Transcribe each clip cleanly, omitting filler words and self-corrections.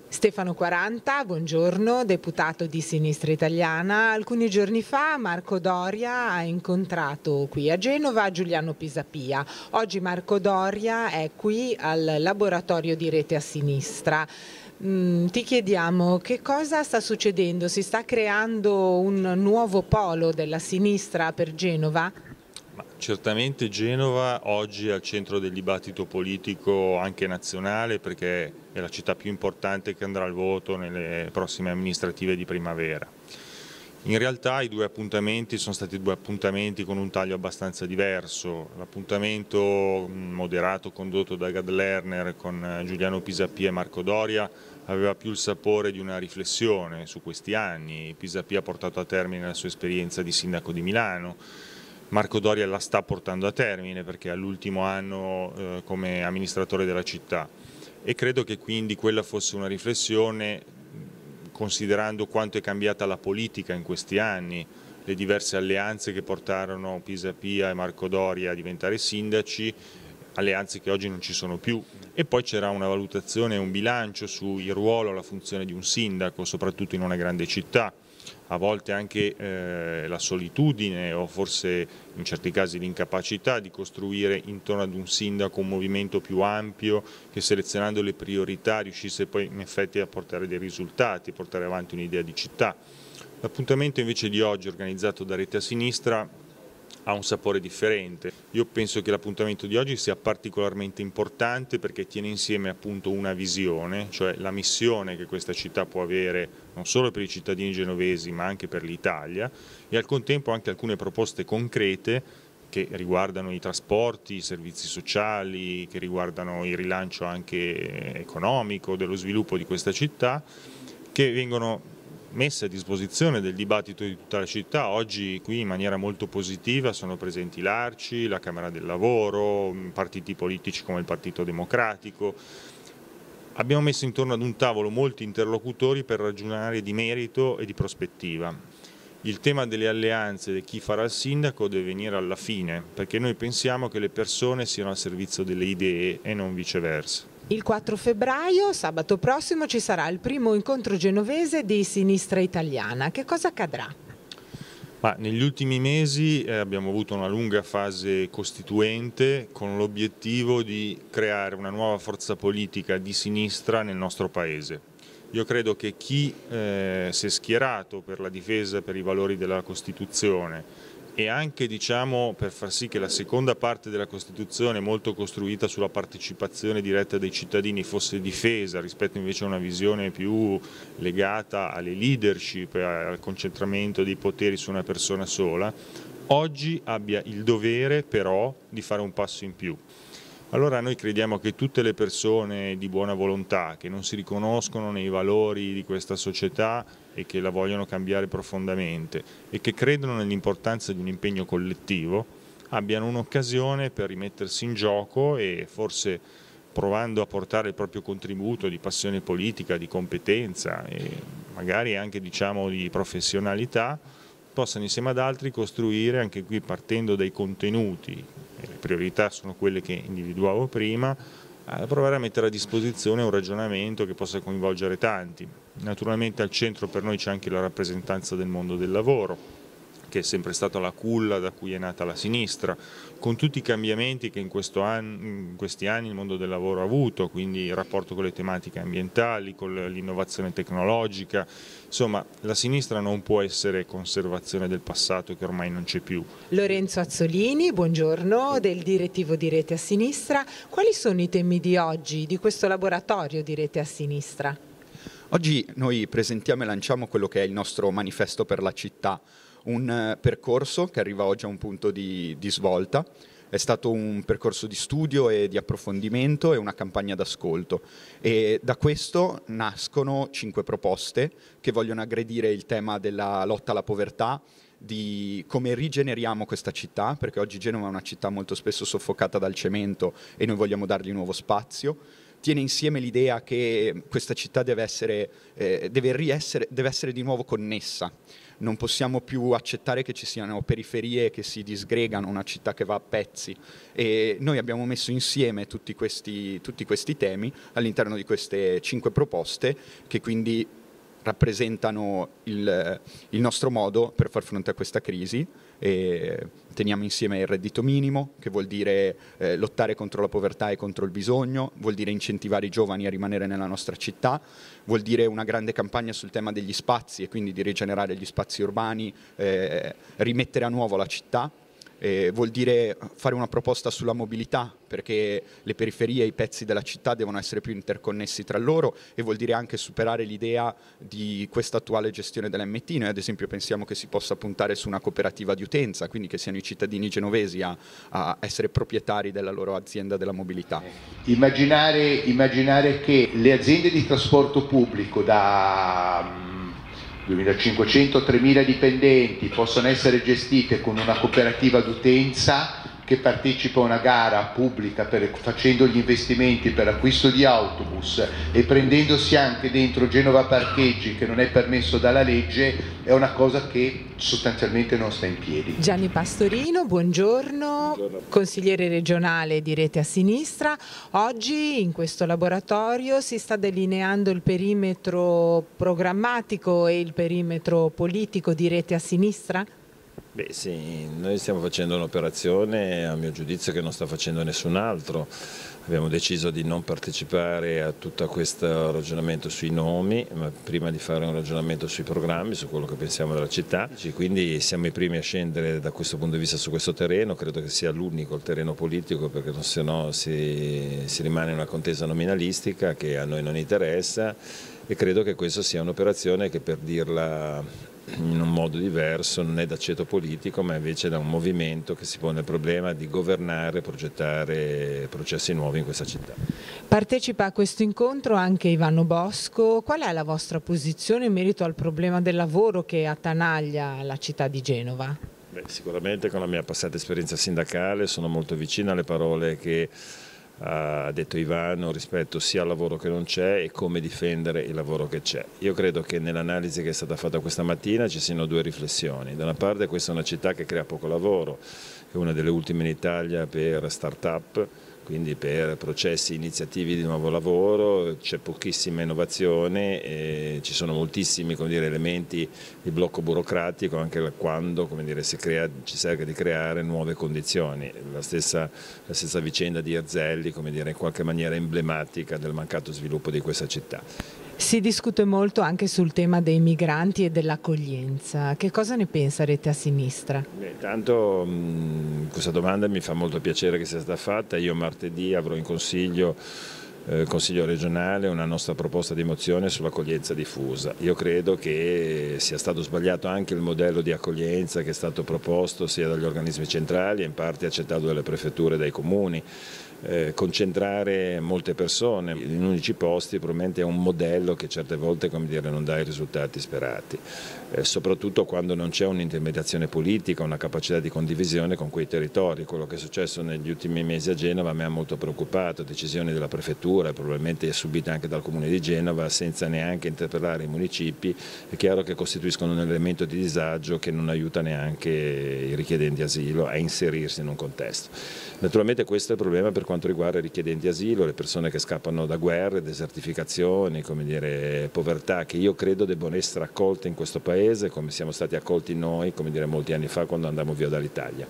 Stefano Quaranta, buongiorno, deputato di Sinistra Italiana. Alcuni giorni fa Marco Doria ha incontrato qui a Genova Giuliano Pisapia. Oggi Marco Doria è qui al laboratorio di Rete a Sinistra. Ti chiediamo che cosa sta succedendo? Si sta creando un nuovo polo della sinistra per Genova? Certamente Genova oggi è al centro del dibattito politico anche nazionale, perché è la città più importante che andrà al voto nelle prossime amministrative di primavera. In realtà i due appuntamenti sono stati due appuntamenti con un taglio abbastanza diverso. L'appuntamento moderato condotto da Gad Lerner con Giuliano Pisapia e Marco Doria aveva più il sapore di una riflessione su questi anni. Pisapia ha portato a termine la sua esperienza di sindaco di Milano. Marco Doria la sta portando a termine perché è all'ultimo anno come amministratore della città, e credo che quindi quella fosse una riflessione, considerando quanto è cambiata la politica in questi anni, le diverse alleanze che portarono Pisapia e Marco Doria a diventare sindaci, alleanze che oggi non ci sono più. E poi c'era una valutazione e un bilancio sul ruolo e la funzione di un sindaco, soprattutto in una grande città. A volte anche la solitudine o forse in certi casi l'incapacità di costruire intorno ad un sindaco un movimento più ampio che, selezionando le priorità, riuscisse poi in effetti a portare dei risultati, portare avanti un'idea di città. L'appuntamento invece di oggi, organizzato da Rete a Sinistra, ha un sapore differente. Io penso che l'appuntamento di oggi sia particolarmente importante perché tiene insieme appunto una visione, cioè la missione che questa città può avere non solo per i cittadini genovesi ma anche per l'Italia, e al contempo anche alcune proposte concrete che riguardano i trasporti, i servizi sociali, che riguardano il rilancio anche economico dello sviluppo di questa città, che vengono messe a disposizione del dibattito di tutta la città. Oggi qui in maniera molto positiva sono presenti l'Arci, la Camera del Lavoro, partiti politici come il Partito Democratico. Abbiamo messo intorno ad un tavolo molti interlocutori per ragionare di merito e di prospettiva. Il tema delle alleanze di chi farà il sindaco deve venire alla fine, perché noi pensiamo che le persone siano al servizio delle idee e non viceversa. Il 4 febbraio, sabato prossimo, ci sarà il primo incontro genovese di Sinistra Italiana. Che cosa accadrà? Negli ultimi mesi abbiamo avuto una lunga fase costituente con l'obiettivo di creare una nuova forza politica di sinistra nel nostro Paese. Io credo che chi si è schierato per la difesa per i valori della Costituzione e anche per far sì che la seconda parte della Costituzione, molto costruita sulla partecipazione diretta dei cittadini, fosse difesa rispetto invece a una visione più legata alle leadership e al concentramento dei poteri su una persona sola, oggi abbia il dovere però di fare un passo in più. Allora noi crediamo che tutte le persone di buona volontà che non si riconoscono nei valori di questa società e che la vogliono cambiare profondamente e che credono nell'importanza di un impegno collettivo abbiano un'occasione per rimettersi in gioco e forse, provando a portare il proprio contributo di passione politica, di competenza e magari anche di professionalità, possano insieme ad altri costruire, anche qui partendo dai contenuti, le priorità sono quelle che individuavo prima, provare a mettere a disposizione un ragionamento che possa coinvolgere tanti. Naturalmente al centro per noi c'è anche la rappresentanza del mondo del lavoro, che è sempre stata la culla da cui è nata la sinistra, con tutti i cambiamenti che in questi anni il mondo del lavoro ha avuto, quindi il rapporto con le tematiche ambientali, con l'innovazione tecnologica. Insomma, la sinistra non può essere conservazione del passato che ormai non c'è più. Lorenzo Azzolini, buongiorno, del direttivo di Rete a Sinistra. Quali sono i temi di oggi, di questo laboratorio di Rete a Sinistra? Oggi noi presentiamo e lanciamo quello che è il nostro manifesto per la città, un percorso che arriva oggi a un punto di svolta. È stato un percorso di studio e di approfondimento e una campagna d'ascolto, e da questo nascono 5 proposte che vogliono aggredire il tema della lotta alla povertà, di come rigeneriamo questa città, perché oggi Genova è una città molto spesso soffocata dal cemento e noi vogliamo dargli nuovo spazio, tiene insieme l'idea che questa città deve essere di nuovo connessa. Non possiamo più accettare che ci siano periferie che si disgregano, una città che va a pezzi, e noi abbiamo messo insieme tutti questi temi all'interno di queste 5 proposte, che quindi rappresentano il nostro modo per far fronte a questa crisi. E teniamo insieme il reddito minimo, che vuol dire lottare contro la povertà e contro il bisogno, vuol dire incentivare i giovani a rimanere nella nostra città, vuol dire una grande campagna sul tema degli spazi e quindi di rigenerare gli spazi urbani, rimettere a nuovo la città. Vuol dire fare una proposta sulla mobilità, perché le periferie e i pezzi della città devono essere più interconnessi tra loro, e vuol dire anche superare l'idea di questa attuale gestione dell'MT. Noi ad esempio pensiamo che si possa puntare su una cooperativa di utenza, quindi che siano i cittadini genovesi a essere proprietari della loro azienda della mobilità. Immaginare che le aziende di trasporto pubblico da 2.500-3.000 dipendenti possono essere gestite con una cooperativa d'utenza che partecipa a una gara pubblica facendo gli investimenti per acquisto di autobus e prendendosi anche dentro Genova Parcheggi, che non è permesso dalla legge, è una cosa che sostanzialmente non sta in piedi. Gianni Pastorino, buongiorno, consigliere regionale di Rete a Sinistra. Oggi in questo laboratorio si sta delineando il perimetro programmatico e il perimetro politico di Rete a Sinistra? Beh sì, noi stiamo facendo un'operazione, a mio giudizio, che non sta facendo nessun altro. Abbiamo deciso di non partecipare a tutto questo ragionamento sui nomi, ma prima di fare un ragionamento sui programmi, su quello che pensiamo della città. Quindi siamo i primi a scendere da questo punto di vista su questo terreno, credo che sia l'unico il terreno politico, perché se no si rimane in una contesa nominalistica che a noi non interessa, e credo che questa sia un'operazione che, per dirla in un modo diverso, non è da ceto politico, ma invece da un movimento che si pone il problema di governare e progettare processi nuovi in questa città. Partecipa a questo incontro anche Ivano Bosco. Qual è la vostra posizione in merito al problema del lavoro che attanaglia la città di Genova? Beh, sicuramente con la mia passata esperienza sindacale sono molto vicino alle parole che ha detto Ivano rispetto sia al lavoro che non c'è e come difendere il lavoro che c'è. Io credo che nell'analisi che è stata fatta questa mattina ci siano 2 riflessioni. Da una parte, questa è una città che crea poco lavoro, è una delle ultime in Italia per start-up, quindi per processi iniziativi di nuovo lavoro, c'è pochissima innovazione, e ci sono moltissimi, come dire, elementi di blocco burocratico anche quando, come dire, ci cerca di creare nuove condizioni. La stessa vicenda di Erzelli, come dire, in qualche maniera emblematica del mancato sviluppo di questa città. Si discute molto anche sul tema dei migranti e dell'accoglienza. Che cosa ne pensa Rete a Sinistra? Beh, tanto questa domanda mi fa molto piacere che sia stata fatta. Io martedì avrò in consiglio regionale una nostra proposta di mozione sull'accoglienza diffusa. Io credo che sia stato sbagliato anche il modello di accoglienza che è stato proposto sia dagli organismi centrali e in parte accettato dalle prefetture e dai comuni. Concentrare molte persone in unici posti probabilmente è un modello che certe volte, come dire, non dà i risultati sperati, soprattutto quando non c'è un'intermediazione politica, una capacità di condivisione con quei territori. Quello che è successo negli ultimi mesi a Genova mi ha molto preoccupato, decisioni della prefettura, probabilmente subite anche dal comune di Genova, senza neanche interpellare i municipi, è chiaro che costituiscono un elemento di disagio che non aiuta neanche i richiedenti asilo a inserirsi in un contesto. Naturalmente questo è il problema per quanto riguarda i richiedenti asilo, le persone che scappano da guerre, desertificazioni, come dire, povertà, che io credo debbano essere accolte in questo Paese come siamo stati accolti noi, come dire, molti anni fa quando andammo via dall'Italia.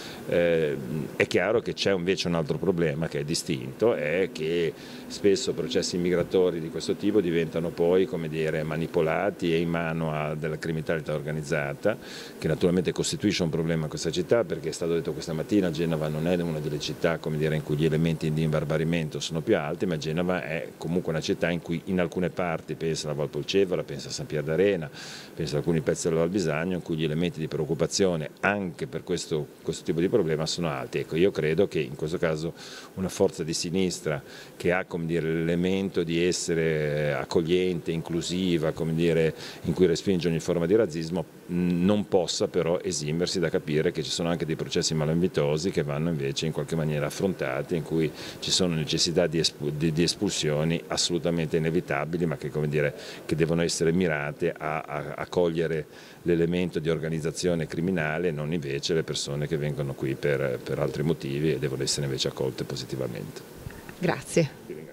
È chiaro che c'è invece un altro problema che è distinto, è che spesso processi migratori di questo tipo diventano poi, come dire, manipolati e in mano a della criminalità organizzata, che naturalmente costituisce un problema in questa città, perché è stato detto questa mattina Genova non è una delle città, come dire, in cui gli elementi di imbarbarimento sono più alti, ma Genova è comunque una città in cui in alcune parti, pensa alla Valpolcevera, pensa a San Pier d'Arena, pensa ad alcuni pezzi del Valbisagno, in cui gli elementi di preoccupazione anche per questo tipo di problema sono alti. Ecco, io credo che in questo caso una forza di sinistra che ha, come dire, l'elemento di essere accogliente, inclusiva, come dire, in cui respinge ogni forma di razzismo, non possa però esimersi da capire che ci sono anche dei processi malavitosi che vanno invece in qualche maniera affrontati, in cui ci sono necessità di espulsioni assolutamente inevitabili, ma che, come dire, che devono essere mirate a cogliere l'elemento di organizzazione criminale, non invece le persone che vengono qui per altri motivi e devono essere invece accolte positivamente. Grazie.